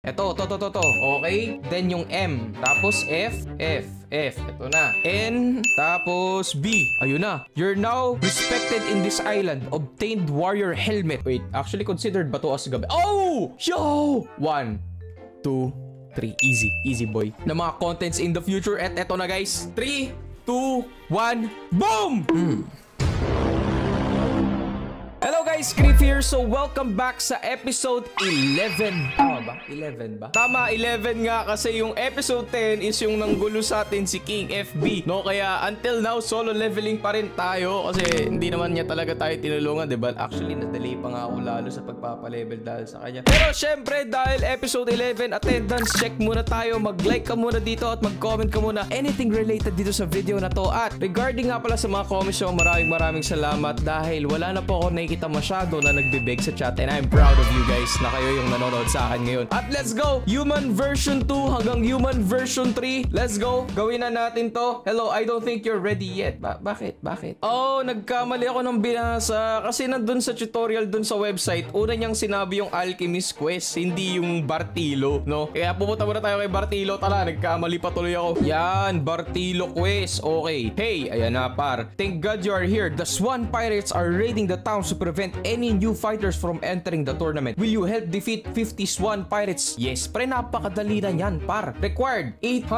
To. Okay? Then yung M. Tapos F. Ito na. N. Tapos B. Ayun na. You're now respected in this island. Obtained warrior helmet. Wait, actually considered ba to as gabi? Oh! Yo! 1, 2, 3. Easy boy. Na mga contents in the future. At eto na guys. 3, 2, 1. Boom! Hello guys, Griff here. So welcome back sa episode 11. Tama ba? 11 ba? Tama, 11 nga kasi yung episode 10 is yung nanggulo sa atin si King FB. No, kaya until now solo leveling pa rin tayo kasi hindi naman niya talaga tayo tinulungan, diba? Actually, nadali pa nga ako lalo sa pagpapalevel dahil sa kanya. Pero syempre, dahil episode 11, attendance check muna tayo. Mag-like ka muna dito at mag-comment ka muna anything related dito sa video na to. At regarding nga pala sa mga comments, maraming salamat dahil wala na po ako nakikita masyado na nagbibig sa chat and I'm proud of you guys na kayo yung nanonood sa akin ngayon. At let's go! Human version 2 hanggang human version 3. Let's go! Gawin na natin to. Hello, I don't think you're ready yet. Bakit? Oh, nagkamali ako ng binasa kasi nandun sa tutorial dun sa website, una niyang sinabi yung Alchemist Quest, hindi yung Bartilo, no? Kaya pumunta muna tayo kay Bartilo. Tara, nagkamali pa tuloy ako. Yan, Bartilo Quest. Okay. Hey, ayan na par. Thank God you are here. The Swan Pirates are raiding the town to prevent any new fighters from entering the tournament. Will you help defeat 50 Swan Pirates? Yes, pre, napakadali na yan, par. Required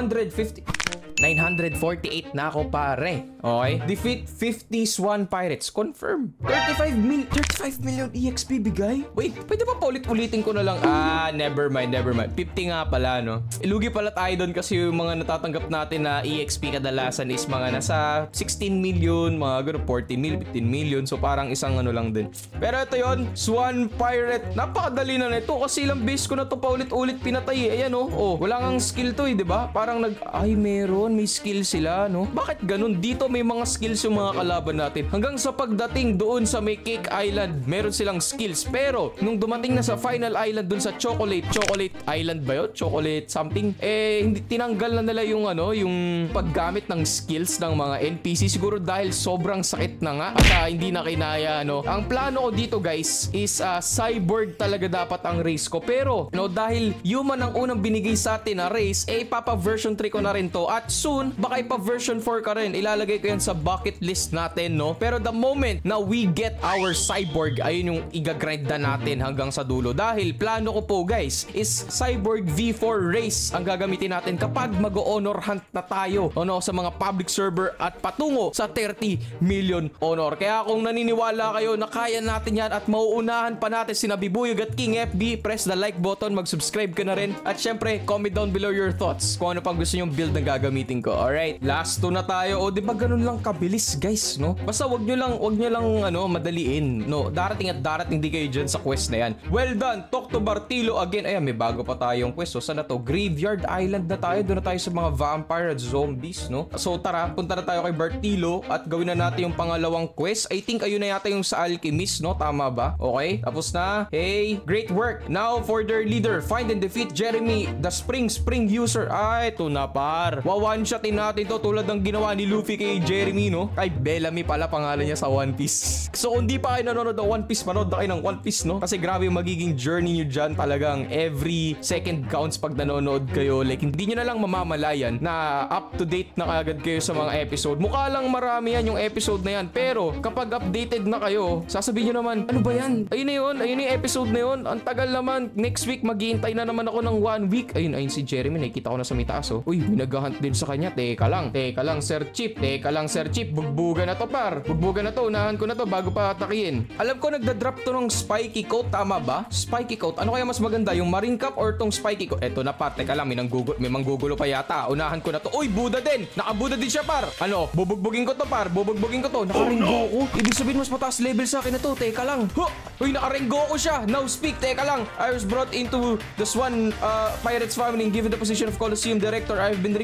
948 na ako, pare. Okay? Defeat 50 Swan Pirates. Confirm. 35 million EXP bigay? Wait, pwede ba paulit-ulitin ko na lang? Never mind. 50 nga pala, no? Ilugi pala tayo doon kasi yung mga natatanggap natin na EXP kadalasan is mga nasa 16 million, mga gano'n, 40 million, 15 million. So parang isang ano lang din. Pero ito yon, Swan Pirate. Napakadali na nito kasi ilang base ko na to paulit-ulit pinatay eh. Ayan, oh. Wala ngang skill to eh, di ba? Parang meron. May skill sila, no? Bakit ganun? Dito may mga skills yung mga kalaban natin. Hanggang sa pagdating doon sa may Cake Island, meron silang skills. Pero, nung dumating na sa final island doon sa Chocolate Island ba yun? Chocolate something? Hindi tinanggal na nila yung yung paggamit ng skills ng mga NPC. Siguro dahil sobrang sakit na nga at hindi na kinaya, no? Ang plano ko dito, guys, is cyborg talaga dapat ang race ko. Pero, no, dahil human ang unang binigay sa atin na race, papa version 3 ko na rin to. At soon, baka ipa version 4 ka rin. Ilalagay ko yan sa bucket list natin, no? Pero the moment na we get our cyborg, ayun yung igagrind na natin hanggang sa dulo. Dahil plano ko po, guys, is cyborg V4 race ang gagamitin natin kapag mag-honor hunt na tayo, no, sa mga public server at patungo sa 30 million honor. Kaya kung naniniwala kayo na kaya natin yan at mauunahan pa natin si Nabibuyog at King FB, press the like button, mag-subscribe ka na rin. At syempre, comment down below your thoughts kung ano pang gusto nyong build na gagamitin ko. Alright, last 2 na tayo. O, di ba ganun lang kabilis, guys, no? Basta wag nyo lang madaliin, no? Darating di kayo dyan sa quest na yan. Well done, talk to Bartilo again. Ayan, may bago pa tayong quest. So, saan na to? Graveyard Island na tayo. Doon na tayo sa mga vampire at zombies, no? So, tara, punta na tayo kay Bartilo at gawin na natin yung pangalawang quest. I think ayun na yata yung sa Alchemist, no? Tama ba? Okay, tapos na. Hey, great work. Now, for their leader, find and defeat Jeremy, the spring user. Ay, ito na par. One-shotin natin to tulad ng ginawa ni Luffy kay Jeremy, no? Kay Bellamy pala pangalan niya sa One Piece. So kung di pa kayo nanonood ng One Piece, manood na kayo ng One Piece, no? Kasi grabe yung magiging journey nyo dyan. Talagang every second counts pag nanonood kayo. Like hindi nyo na lang mamamalayan na up to date na kagad kayo sa mga episode. Mukha lang marami yan yung episode na yan. Pero kapag updated na kayo, sasabihin nyo naman, ano ba yan? Ayun na yun. Ayun yung episode na yun. Ang tagal naman. Next week maghihintay na naman ako ng 1 week. Ayun si Jeremy. Nakikita ko na sa may taas, oh. Uy, may naghahunt din sa kanya. Teka lang, Sir Chip. Bugbugan na to, par. Bugbugan na to. Unahan ko na to bago pa atakihin. Alam ko nagda-drop to ng spiky coat. Tama ba? Spiky coat. Ano kaya mas maganda? Yung marine cap or tong spiky coat? Eto na, par. Teka lang, may manggugulo pa yata. Unahan ko na to. Uy, Buddha din. Nakabuda din siya, par. Ano? Bubugbugin ko to, par. Bubugbugin ko to. Nakaringgo ko. Ibig sabihin mas mataas level sa akin na to. Teka lang. Uy, nakaringgo ko siya. Now speak. Teka lang. I was brought into the Swan Pirates family and given the position of Colosseum Director. I've been rigging the event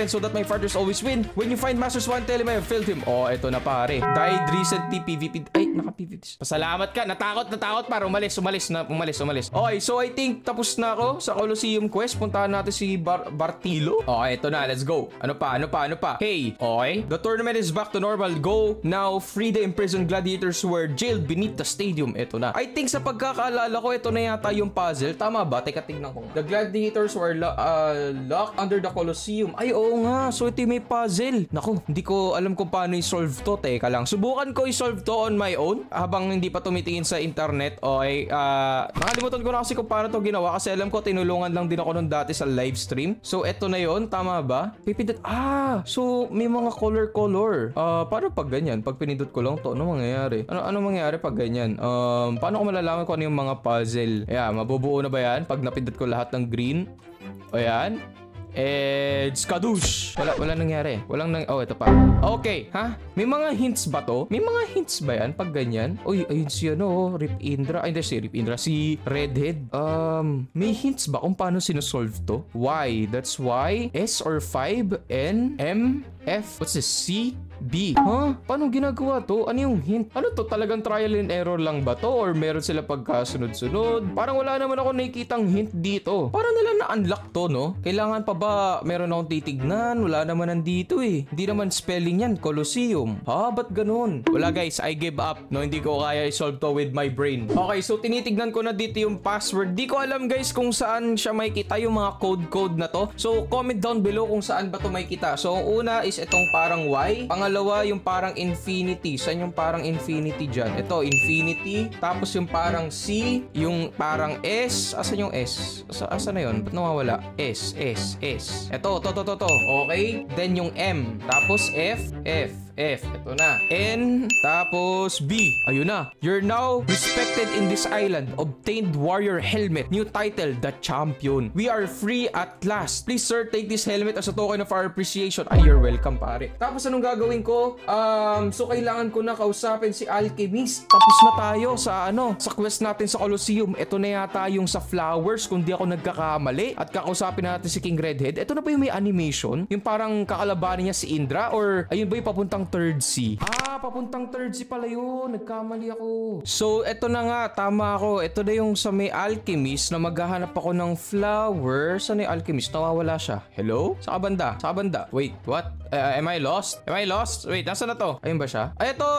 tournament so that my fighters always win. When you find Master Swan, tell him I have failed him. Oh, eto na pare. Died recently PvP. Ay, naka-PvP. Pasalamat ka. Natakot para umalis. Okay, so I think tapos na ako sa Colosseum quest. Puntahan natin si Bartilo. Okay, eto na. Let's go. Ano pa? Hey, okay. The tournament is back to normal. Go now. Free the imprisoned gladiators who were jailed beneath the stadium. Eto na. I think sa pagkakaalala ko, ito na yata yung puzzle. Tama ba? Teka, tignan ko. The gladiators were locked under the Colosseum. Ay, oo nga. So, ito may puzzle. Naku, hindi ko alam kung paano i-solve to. Teka lang. Subukan ko i-solve to on my own habang hindi pa tumitingin sa internet. Okay. Nakalimutan ko na kasi kung paano to ginawa kasi alam ko tinulungan lang din ako nun dati sa live stream. So, ito na yon. Tama ba? Pipindot. So, may mga color. Paano pag ganyan? Pag pinindot ko lang to, ano mangyayari? Ano mangyayari pag ganyan? Paano ko malalaman kung ano yung mga puzzle? Yeah, mabubuo na ba yan? Pag napindot ko lahat ng green. O yan. Skadoosh. Wala nangyari. Oh, ito pa. Okay, ha? May mga hints ba to? May mga hints ba yan pag ganyan? Uy, ayun si Rip Indra. Ay, hindi si Rip Indra. Si Redhead. May hints ba kung paano sinosolve to? Y. That's Y. S or 5. N. M. F. What's this? C. B. Paano ginagawa to? Ano yung hint? Ano to? Talagang trial and error lang ba to? Or meron sila pagkasunod-sunod? Parang wala naman ako nakikitang hint dito. Parang nila na-unlock to, no? Kailangan pa ba meron akong titignan? Wala naman nandito eh. Hindi naman spelling yan. Colosseum. Ba't ganun? Wala guys, I give up. No, hindi ko kaya i-solve to with my brain. Okay, so tinitignan ko na dito yung password. Di ko alam guys kung saan siya makikita yung mga code na to. So, comment down below kung saan ba to makikita. So, una is itong parang Y. Pangalawa, yung parang infinity. Saan yung parang infinity dyan? Ito, infinity. Tapos yung parang C. Yung parang S. Asan yung S? Asan na yun? Ba't nawawala? S. Ito. Okay? Then yung M. Tapos F. Ito na. N. Tapos B. Ayun na. You're now respected in this island. Obtained warrior helmet. New title, The Champion. We are free at last. Please sir, take this helmet as a token of our appreciation. Ay, you're welcome pare. Tapos anong gagawin ko? So kailangan ko na kausapin si Alchemist. Tapos na tayo sa quest natin sa Colosseum. Ito na yata yung sa flowers kung di ako nagkakamali. At kakausapin natin si King Redhead. Ito na ba yung may animation? Yung parang kakalabanin niya si Indra? Or ayun ba yung papuntang third sea? Papuntang third sea pala yun. Nagkamali ako. So, eto na nga. Tama ako. Ito na yung sa may Alchemist na maghahanap ako ng flower. Saan yung Alchemist? Nawawala siya. Hello? Sa kabanda. Wait, what? Am I lost? Wait, nasa na to? Ayun ba siya? Ay, ito.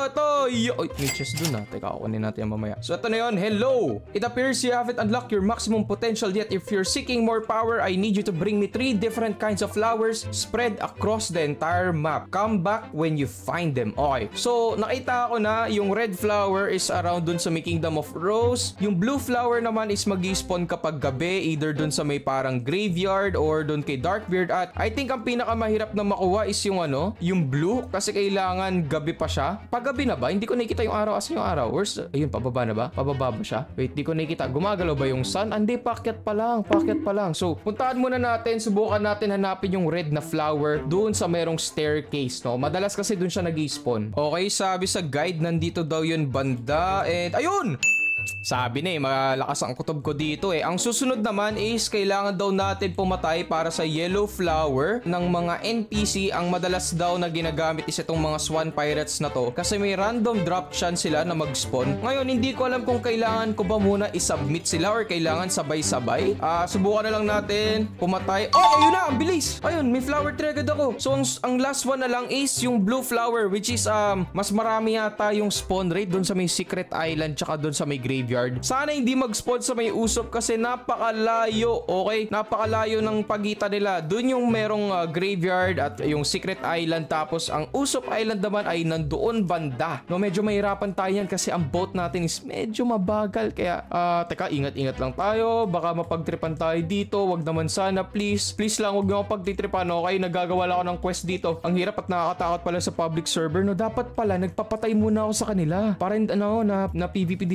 May chest dun Teka, kunin natin yung mamaya. So, ito na yun. Hello! It appears you haven't unlocked your maximum potential yet. If you're seeking more power, I need you to bring me 3 different kinds of flowers spread across the entire map. Come back when you find them. Okay. So, nakita ko na yung red flower is around dun sa may Kingdom of Rose. Yung blue flower naman is mag-spawn kapag gabi, either dun sa may parang graveyard or dun kay Darkbeard. At I think ang pinakamahirap na makuha is yung blue kasi kailangan gabi pa siya. Paggabi na ba? Hindi ko nakikita yung araw. Asan yung araw? Ayun, pababa na ba? Pababa ba siya? Wait, di ko nakikita. Gumagalaw ba yung sun? Hindi, packet pa lang. So, puntaan muna natin. Subukan natin hanapin yung red na flower doon sa merong staircase, no? Madalas kasi doon siya nag-spawn. Okay, sabi sa guide, nandito daw yun banda. And, ayun! Sabi na malakas ang kutob ko dito Ang susunod naman is kailangan daw natin pumatay para sa yellow flower ng mga NPC. Ang madalas daw na ginagamit is itong mga swan pirates na to kasi may random drop chance sila na mag-spawn. Ngayon, hindi ko alam kung kailangan ko ba muna i-submit sila or kailangan sabay-sabay. Subukan na lang natin pumatay. Ayun na, ang bilis! Ayun, may flower tree agad ako. So, ang last one na lang is yung blue flower, which is mas marami yata yung spawn rate doon sa may secret island tsaka doon sa may graveyard. Sana hindi mag-spawn sa may usop kasi napakalayo. Okay? Napakalayo ng pagitan nila. Doon yung merong graveyard at yung secret island. Tapos ang usop island naman ay nandoon banda. No, medyo mahirapan tayo yan kasi ang boat natin is medyo mabagal. Kaya, teka, ingat-ingat lang tayo. Baka mapagtripan tayo dito. Wag naman sana, please. Please lang, wag nyo mapagtitripan. Okay? Nagagawa lang ako ng quest dito. Ang hirap at nakakatakot pala sa public server. No, dapat pala, nagpapatay muna ako sa kanila. Para na PvP disabled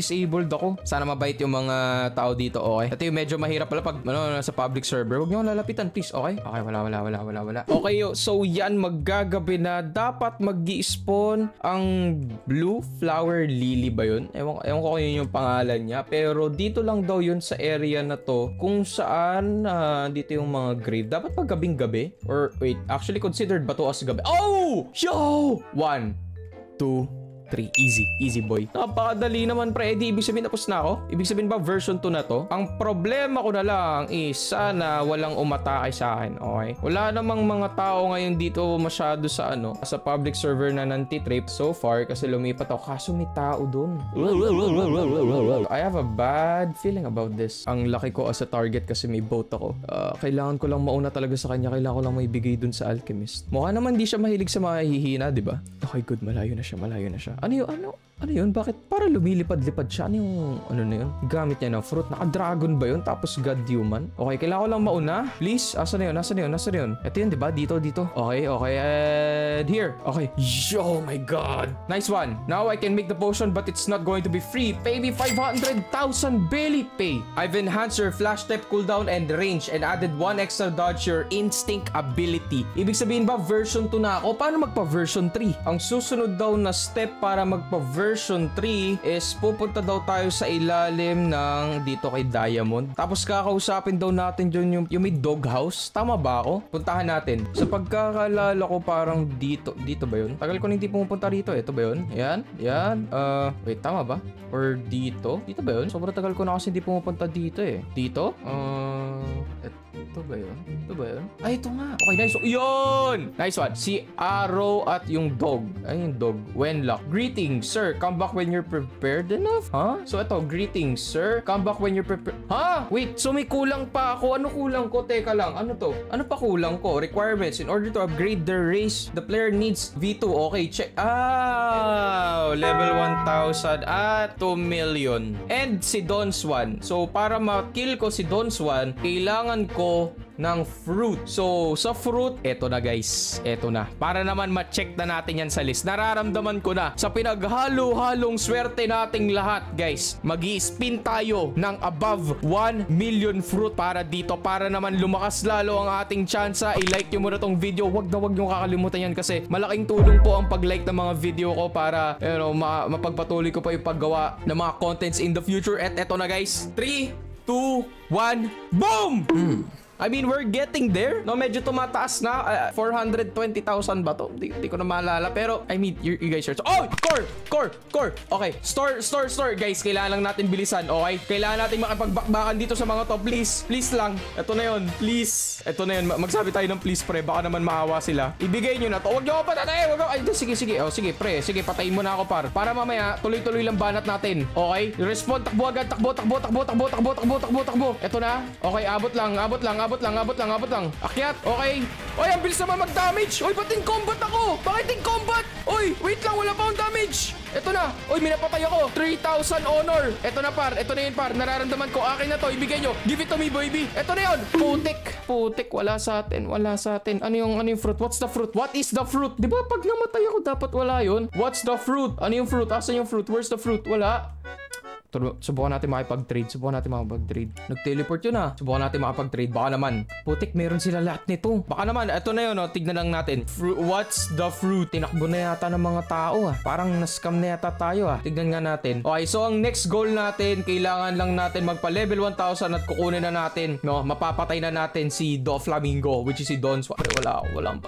proud ako. Sana mabait yung mga tao dito, okay? Ito yung medyo mahirap pala pag sa public server. Huwag nyo lalapitan, please, okay? Okay, wala. Okay, so yan, maggagabi na. Dapat mag-i-spawn ang blue flower lily ba yun? Ewan ko kung yun yung pangalan niya. Pero dito lang daw yun sa area na to kung saan dito yung mga grave. Dapat pag gabing-gabi? Or wait, actually considered ba to as gabi? Oh! Yo! 1, 2, 3. Easy boy. Napakadali naman pre. Di ibig sabihin tapos na ako? Ibig sabihin ba version 2 na to? Ang problema ko na lang is sana walang umatake sa akin. Okay? Wala namang mga tao ngayon dito masyado sa sa public server na nanti-trip so far kasi lumipat ako. Kaso may tao dun. I have a bad feeling about this. Ang laki ko as a target kasi may boat ako. Kailangan ko lang mauna talaga sa kanya. Kailangan ko lang maibigay dun sa alchemist. Mukha naman di siya mahilig sa mga hihina, di ba? Okay, good. Malayo na siya. Ano yun? Bakit para lumilipad-lipad siya? Ano na yun? Gamit niya ng fruit. Naka-dragon ba yun? Tapos God human? Okay, kailangan ko lang mauna. Please, asan na yun? Ito yun, diba? Dito. Okay. And here. Okay. Oh my God. Nice one. Now I can make the potion but it's not going to be free. Pay me 500,000 belly pay. I've enhanced your flash type cooldown and range and added 1 extra dodge your instinct ability. Ibig sabihin ba version 2 na ako? Paano magpa-version 3? Ang susunod daw na step para magpa-version 3 is pupunta daw tayo sa ilalim ng dito kay Diamond. Tapos kakausapin daw natin dyan yung may doghouse. Tama ba ako? Puntahan natin. Sa pagkakalala ko parang dito. Dito ba yun? Tagal ko na hindi pumupunta rito. Ito ba yun? Yan. Wait, tama ba? Or dito? Dito ba yun? Sobrang tagal ko na kasi hindi pumupunta dito eh. Dito? Ito ba yun? Ay, ito nga. Okay, nice. Yun! Nice one. Si Arrow at yung dog. Ay, yung dog. Wenlock. Greetings, sir. Come back when you're prepared enough? Huh? So, ito. Greetings, sir. Come back when you're prepared. Ha? Wait. So, may kulang pa ako. Ano kulang ko? Teka lang. Ano to? Ano pa kulang ko? Requirements. In order to upgrade their race, the player needs V2. Okay, check. Level 1,000 at 2 million. And si Don Swan. So, para ma-kill ko si Don Swan, kailangan ko ng fruit. So, sa fruit, eto na guys. Eto na. Para naman ma-check na natin yan sa list. Nararamdaman ko na sa pinaghalo-halong swerte nating lahat, guys. Mag-i-spin tayo ng above 1 million fruit para dito. Para naman lumakas lalo ang ating tsansa. I-like nyo muna tong video. Wag nyo kakalimutan yan kasi malaking tulong po ang pag-like ng mga video ko para mapagpatuloy ko pa yung paggawa ng mga contents in the future. At eto na guys. 3, 2, 1, boom! I mean, we're getting there. No, medyo tumataas na. 420,000 ba to? Di ko na maalala. Pero, I mean, you guys are... Oh! Core! Okay. Store. Guys, kailangan lang natin bilisan. Okay? Kailangan natin makipagbakbakan dito sa mga to. Please lang. Ito na yun. Please. Ito na yun. Magsabi tayo ng please, pre. Baka naman maawa sila. Ibigay nyo na to. Huwag nyo ako patatay. Ay, sige. Oh, sige, pre. Sige, patayin mo na ako, par. Para mamaya, tuloy-tuloy lang banat natin. Okay? Respond. Takbo agad. Takbo. Ito na. Okay, abot lang. Akyat. Okay. Oy, ang bilis naman mag-damage. Oy, ba't in combat ako? Bakit in combat? Oy, wait lang. Wala pa akong damage. Ito na. Oy, minapatay ako. 3,000 honor. Ito na, par. Ito na yun, par. Nararamdaman ko. Akin na to. Ibigay nyo. Give it to me, baby. Ito na yun. Putik. Wala sa atin. Ano yung fruit? What's the fruit? What is the fruit? Di ba pag namatay ako, dapat wala yun? What's the fruit? Ano yung fruit? Asan yung fruit? Where's the fruit? Wala. Subukan natin makipag-trade. Nag-teleport yun ah. Subukan natin makipag-trade. Baka naman. Putik, meron sila lahat nito. Baka naman. Ito na yun. Oh. Tignan lang natin. What's the fruit? Tinakbo na yata ng mga tao ah. Parang na-scam na yata tayo ah. Tignan nga natin. Okay, so ang next goal natin, kailangan lang natin magpa-level 1,000 at kukunin na natin. No, mapapatay na natin si Doflamingo, which is si Don Swan. Wala akong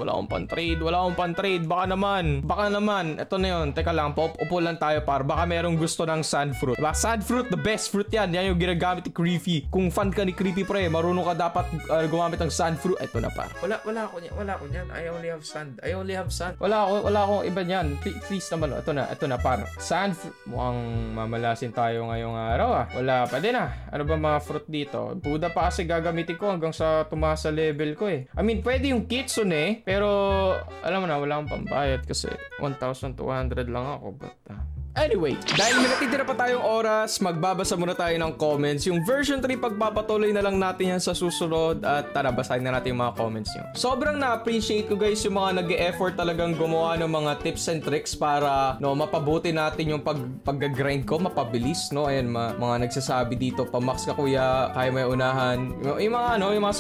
pan-trade. Baka naman. Ito na yun. Teka lang. Upo lang tayo par. Baka merong gusto ng sand fruit. Diba? Sand fruit, the best fruit yan. Yan yung ginagamit ni Creepy. Kung fan ka ni Creepy, pre, marunong ka dapat gumamit ng sand fruit. Ito na pa. Wala ako niyan. I only have sand. Wala ako iba niyan. Please naman. Ito na par. Sand fruit. Mukhang mamalasin tayo ngayong araw ah. Wala pa din ah. Ano ba mga fruit dito? Buda pa kasi gagamitin ko hanggang sa tumaas sa level ko eh. I mean, pwede yung kitsune pero alam mo na, wala akong pambayad kasi 1,200 lang ako. But Anyway, dahil may natitira pa tayong oras, magbabasa muna tayo ng comments. Yung version 3, pagpapatuloy na lang natin yan sa susunod at tara, basahin na natin yung mga comments nyo. Sobrang na-appreciate ko guys yung mga nag-e-effort talagang gumawa ng mga tips and tricks para mapabuti natin yung pag-grind ko, mapabilis, no? Ayan, mga nagsasabi dito, pa-max ka kuya, kaya may unahan. Yung mga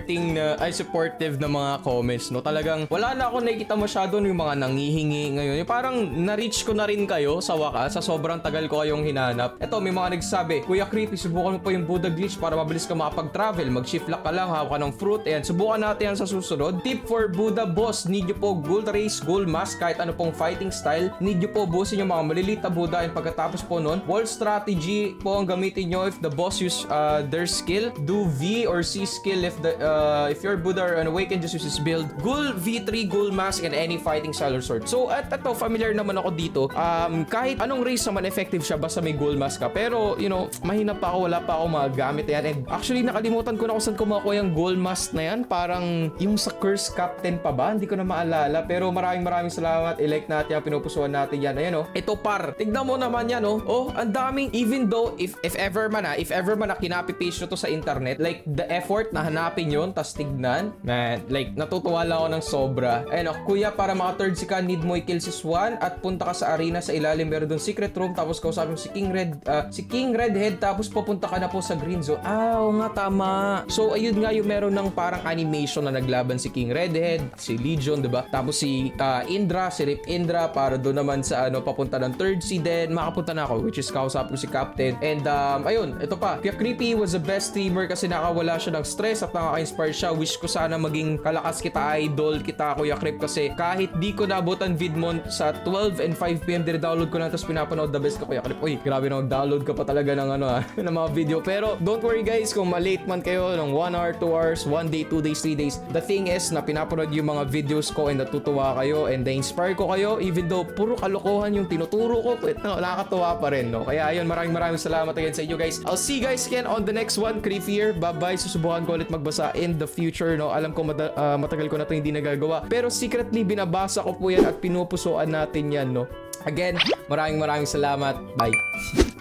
supportive na mga comments, no? Talagang wala na ako nakikita masyado yung mga nangihingi ngayon. Yung parang na-reach ko na rin kayo sa wakas, sa sobrang tagal ko kayong hinanap. Eto, may mga nagsasabi, Kuya Creepy, subukan mo po yung Buddha glitch para mabilis ka makapag-travel. Mag-shift lock ka lang, hawak ka ng fruit. Ayan, subukan natin yan sa susunod. Tip for Buddha boss, need nyo po gold race, gold mask, kahit ano pong fighting style. Need nyo po busin yung mga maliliit na Buddha, and pagkatapos po nun, wall strategy po ang gamitin nyo if the boss use their skill. Do V or C skill if your Buddha are unawakened, just use this build. Ghoul V3, gold mask, and any fighting style or sword. So, at ito, familiar naman ako dito. Kahit anong race naman effective siya basta may gold mask ka. Pero, mahina pa ako, wala pa ako magamit yan. And actually, nakalimutan ko na kung saan ko makuha yung gold mask na yan. Parang yung sa Curse Captain pa ba? Hindi ko na maalala. Pero maraming salamat. I-like natin ang pinupusuan natin yan. Ayan, ito par. Tignan mo naman yan, ang daming, even though, if ever man na kinapi-paste nyo to sa internet, like, the effort na hanapin yun, tas tignan, man, like, natutuwa lang ako ng sobra. Ayan, kuya, para maka-third si ka, need mo i-kill si Swan at punta ka sa arena sa ilalim, meron doon secret room, tapos kausapin si King Redhead, tapos pupunta ka na po sa green zone. Oo nga, tama. So, ayun nga yung meron ng parang animation na naglaban si King Redhead, si Legion, diba? Tapos si Indra, si Rip Indra, para doon naman sa papunta ng third sea, then makapunta na ako, which is kausapin si Captain. And, ayun, ito pa. Kuya Creepy was the best streamer kasi nakawala siya ng stress at nakaka-inspire siya. Wish ko sana maging kalakas kita, idol kita, Kuya Creep, kasi kahit di ko naabutan vidmon sa 12 and 5 PM, download ko lang tapos pinapanood the best ka, Kuya Clip. Uy, grabe na, download ka pa talaga ng ng mga video. Pero don't worry guys, kung malate man kayo ng 1 hour, 2 hours, 1 day, 2 days, 3 days, the thing is na pinapanood yung mga videos ko and natutuwa kayo and na-inspire ko kayo, even though puro kalokohan yung tinuturo ko, nakakatuwa pa rin, no? Kaya ayun, maraming salamat again sa inyo guys. I'll see you guys again on the next one. Creepier, bye-bye. Susubukan ko ulit magbasa in the future, no? Alam ko matagal ko na ito hindi nagagawa, pero secretly binabasa ko po yan at pinupusuan natin yan, no? Again, maraming salamat. Bye.